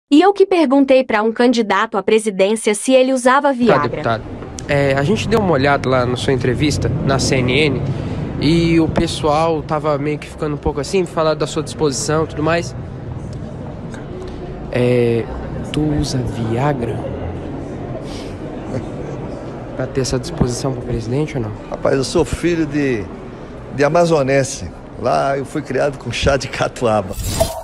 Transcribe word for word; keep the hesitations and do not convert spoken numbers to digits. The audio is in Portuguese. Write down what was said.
E eu que perguntei para um candidato à presidência se ele usava Tá, Viagra. deputado. É, a gente deu uma olhada lá na sua entrevista, na C N N, e o pessoal tava meio que ficando um pouco assim, falar da sua disposição e tudo mais. É, tu usa Viagra pra ter essa disposição pro presidente ou não? Rapaz, eu sou filho de, de amazonense. Lá eu fui criado com chá de catuaba.